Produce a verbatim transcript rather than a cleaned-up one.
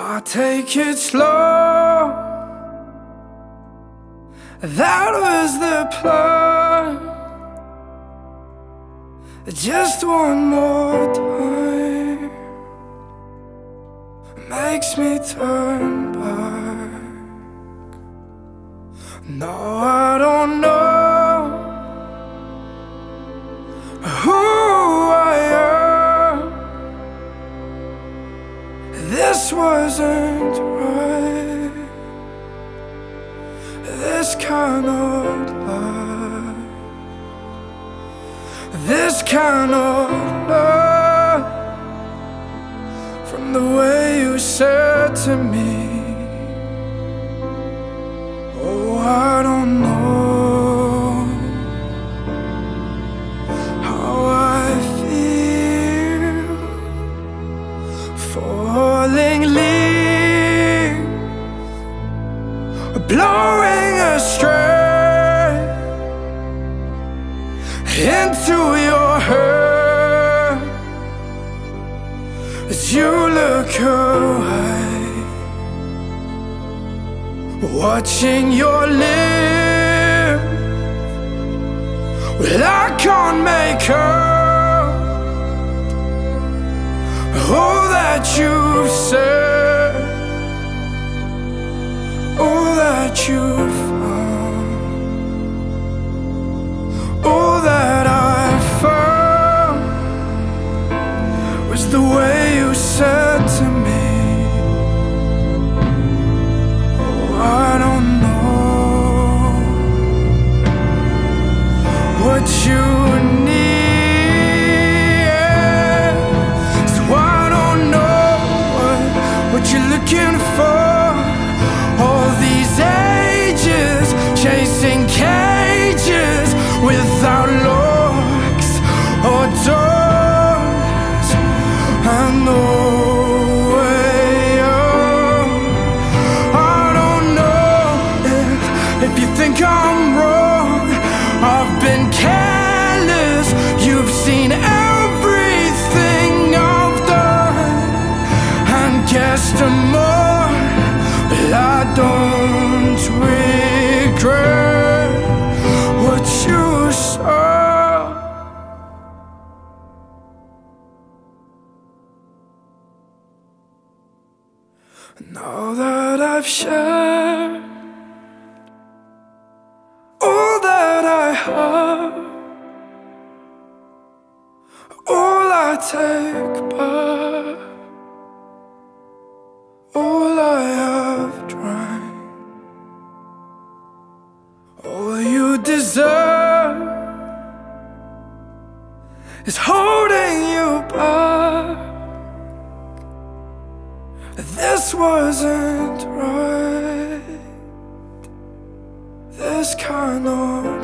I take it slow. That was the plan. Just one more time makes me turn back. No, I don't know who I am. This wasn't right. This cannot last. This cannot last. From the way you said to me, oh, I don't know how I feel. Falling leaves blowing astray into your hair as you look away, watching your lips. Well, I can't make out all that you've said, all that you've found, all that I found was the way you said to me, oh, I don't know what you need, so I don't know what, what you're looking for. All these ages chasing cages without locks or doors, and no way out. I don't know if, if you think I'm wrong. I've been careless. You've seen everything I've done and guessed more, but I don't regret what you saw. Now that I've shared all that I have, all I take back, all I have drank, all you deserve is holding you back. This wasn't right. This cannot